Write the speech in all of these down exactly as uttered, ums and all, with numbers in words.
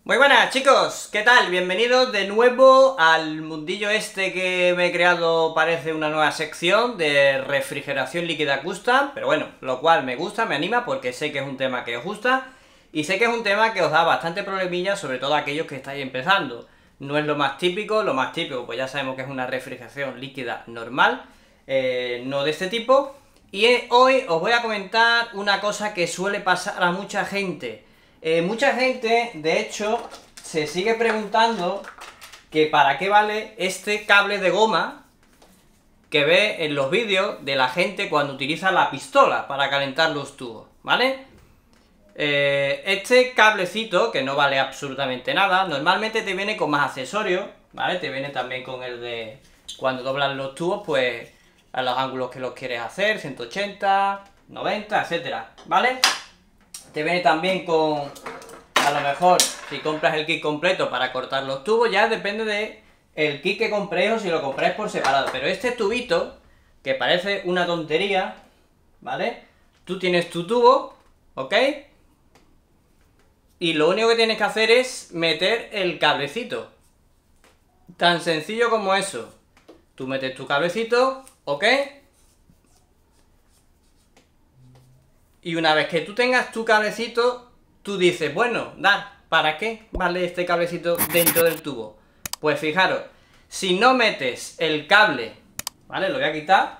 Muy buenas chicos, ¿qué tal? Bienvenidos de nuevo al mundillo este que me he creado, parece una nueva sección de refrigeración líquida custom, pero bueno, lo cual me gusta, me anima porque sé que es un tema que os gusta y sé que es un tema que os da bastante problemilla, sobre todo a aquellos que estáis empezando. No es lo más típico, lo más típico pues ya sabemos que es una refrigeración líquida normal, eh, no de este tipo, y eh, hoy os voy a comentar una cosa que suele pasar a mucha gente. Eh, mucha gente, de hecho, se sigue preguntando que para qué vale este cable de goma que ve en los vídeos de la gente cuando utiliza la pistola para calentar los tubos, ¿vale? Eh, este cablecito, que no vale absolutamente nada, normalmente te viene con más accesorios, ¿vale? Te viene también con el de cuando doblan los tubos, pues a los ángulos que los quieres hacer, ciento ochenta, noventa, etcétera, ¿vale? Te viene también con, a lo mejor, si compras el kit completo para cortar los tubos, ya depende de el kit que compréis o si lo compráis por separado. Pero este tubito, que parece una tontería, ¿vale? Tú tienes tu tubo, ¿ok? Y lo único que tienes que hacer es meter el cablecito. Tan sencillo como eso. Tú metes tu cablecito, ¿ok? Y una vez que tú tengas tu cablecito, tú dices, bueno, da, ¿para qué vale este cablecito dentro del tubo? Pues fijaros, si no metes el cable, ¿vale? Lo voy a quitar.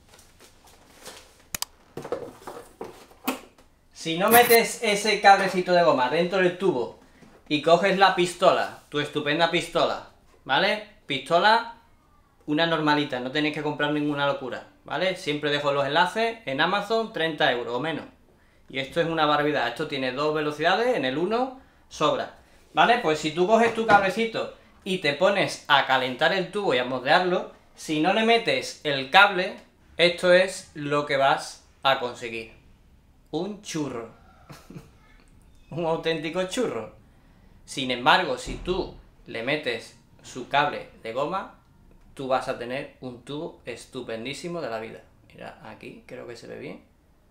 Si no metes ese cablecito de goma dentro del tubo y coges la pistola, tu estupenda pistola, ¿vale? Pistola, una normalita, no tenéis que comprar ninguna locura, ¿vale? Siempre dejo los enlaces en Amazon, treinta euros o menos. Y esto es una barbaridad, esto tiene dos velocidades, en el uno sobra, ¿vale? Pues si tú coges tu cablecito y te pones a calentar el tubo y a moldearlo, si no le metes el cable, esto es lo que vas a conseguir. Un churro. Un auténtico churro. Sin embargo, si tú le metes su cable de goma, tú vas a tener un tubo estupendísimo de la vida. Mira, aquí creo que se ve bien.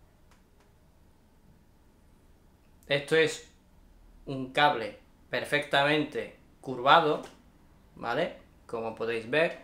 Esto es un cable perfectamente curvado, ¿vale? Como podéis ver.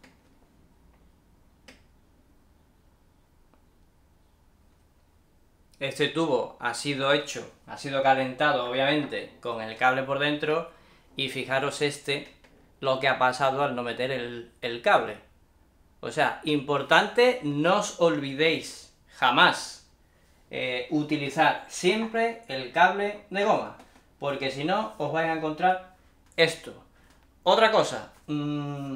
Este tubo ha sido hecho, ha sido calentado, obviamente, con el cable por dentro. Y fijaros este, lo que ha pasado al no meter el, el cable. O sea, importante, no os olvidéis jamás eh, utilizar siempre el cable de goma, porque si no os vais a encontrar esto. Otra cosa, mmm,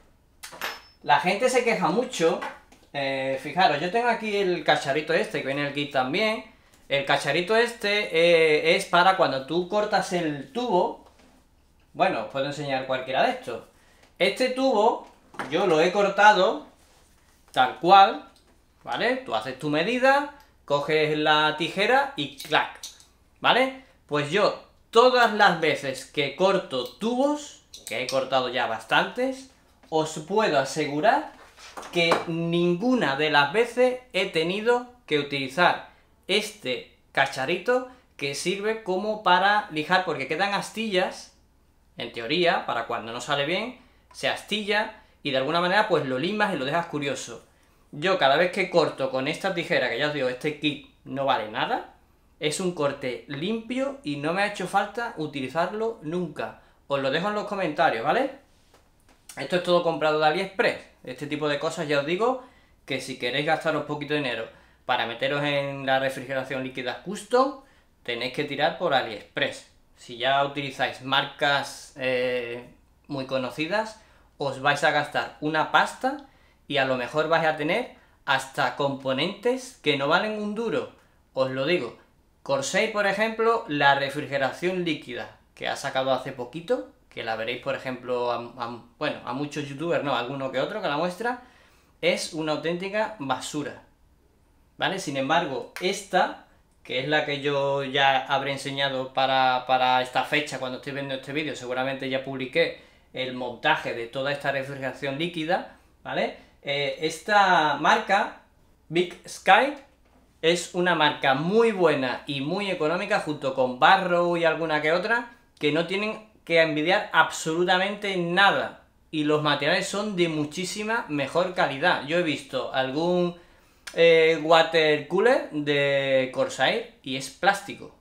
la gente se queja mucho, eh, fijaros, yo tengo aquí el cacharrito este, que viene en el kit también. El cacharito este eh, es para cuando tú cortas el tubo. Bueno, os puedo enseñar cualquiera de estos. Este tubo, yo lo he cortado tal cual, ¿vale? Tú haces tu medida, coges la tijera y ¡clac! ¿Vale? Pues yo, todas las veces que corto tubos, que he cortado ya bastantes, os puedo asegurar que ninguna de las veces he tenido que utilizar este cacharito que sirve como para lijar, porque quedan astillas, en teoría, para cuando no sale bien, se astilla y de alguna manera pues lo limas y lo dejas curioso. Yo cada vez que corto con esta tijera, que ya os digo, este kit no vale nada, es un corte limpio y no me ha hecho falta utilizarlo nunca. Os lo dejo en los comentarios, ¿vale? Esto es todo comprado de AliExpress. Este tipo de cosas ya os digo que si queréis gastaros poquito dinero para meteros en la refrigeración líquida custom, tenéis que tirar por AliExpress. Si ya utilizáis marcas eh, muy conocidas, os vais a gastar una pasta y a lo mejor vais a tener hasta componentes que no valen un duro. Os lo digo. Corsair, por ejemplo, la refrigeración líquida que ha sacado hace poquito, que la veréis, por ejemplo, a, a, bueno, a muchos youtubers, no, a alguno que otro que la muestra, es una auténtica basura, ¿vale? Sin embargo, esta, que es la que yo ya habré enseñado para, para esta fecha, cuando estoy viendo este vídeo, seguramente ya publiqué el montaje de toda esta refrigeración líquida, ¿vale? Eh, esta marca, Big Sky, es una marca muy buena y muy económica, junto con Barrow y alguna que otra, que no tienen que envidiar absolutamente nada. Y los materiales son de muchísima mejor calidad. Yo he visto algún eh, water cooler de Corsair y es plástico.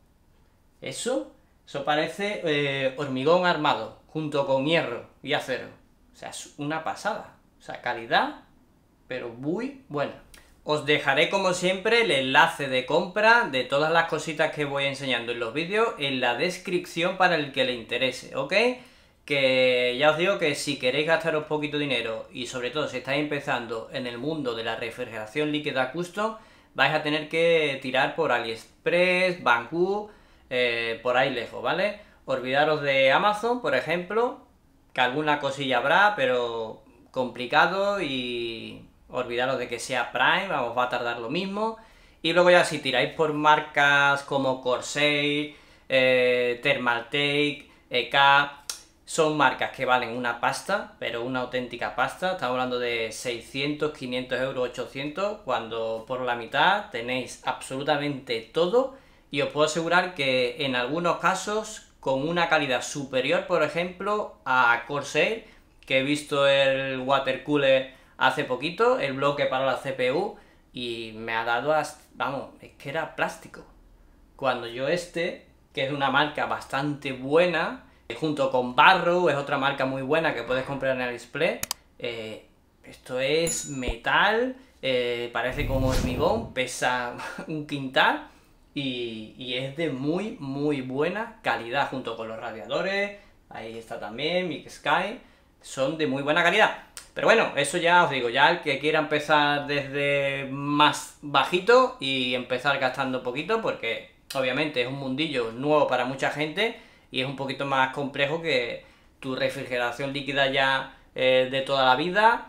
Eso, eso parece eh, hormigón armado, junto con hierro y acero. O sea, es una pasada. O sea, calidad, pero muy buena. Os dejaré, como siempre, el enlace de compra de todas las cositas que voy enseñando en los vídeos en la descripción para el que le interese, ¿ok? Que ya os digo que si queréis gastaros poquito dinero y sobre todo si estáis empezando en el mundo de la refrigeración líquida custom, vais a tener que tirar por AliExpress, Banggood, eh, por ahí lejos, ¿vale? Olvidaros de Amazon, por ejemplo, que alguna cosilla habrá, pero complicado, y olvidaros de que sea Prime, os va a tardar lo mismo. Y luego ya si tiráis por marcas como Corsair, eh, Thermaltake, E K, son marcas que valen una pasta, pero una auténtica pasta. Estamos hablando de seiscientos, quinientos euros, ochocientos, cuando por la mitad tenéis absolutamente todo, y os puedo asegurar que en algunos casos con una calidad superior, por ejemplo, a Corsair, que he visto el water cooler hace poquito, el bloque para la C P U, y me ha dado hasta, vamos, es que era plástico. Cuando yo este, que es una marca bastante buena, junto con Barrow, es otra marca muy buena que puedes comprar en AliExpress, eh, esto es metal, eh, parece como hormigón, pesa un quintal, y, y es de muy, muy buena calidad, junto con los radiadores, ahí está también, Mic Sky, son de muy buena calidad. Pero bueno, eso ya os digo, ya el que quiera empezar desde más bajito y empezar gastando poquito, porque obviamente es un mundillo nuevo para mucha gente y es un poquito más complejo que tu refrigeración líquida ya eh, de toda la vida,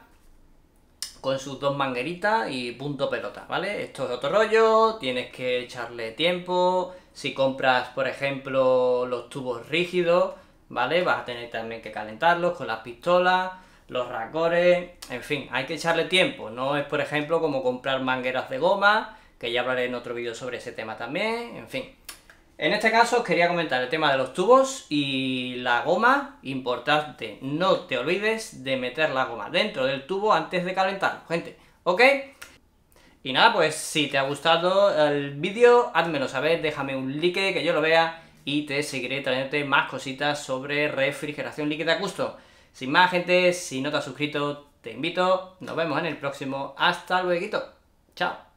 con sus dos mangueritas y punto pelota, ¿vale? Esto es otro rollo, tienes que echarle tiempo. Si compras, por ejemplo, los tubos rígidos, ¿vale? Vas a tener también que calentarlos con las pistolas, los racores, en fin, hay que echarle tiempo. No es, por ejemplo, como comprar mangueras de goma, que ya hablaré en otro vídeo sobre ese tema también, en fin. En este caso os quería comentar el tema de los tubos y la goma. Importante, no te olvides de meter la goma dentro del tubo antes de calentarlo, gente, ¿ok? Y nada, pues si te ha gustado el vídeo, házmelo saber, déjame un like que yo lo vea y te seguiré trayéndote más cositas sobre refrigeración líquida custom. Sin más, gente, si no te has suscrito, te invito, nos vemos en el próximo, hasta luego, chao.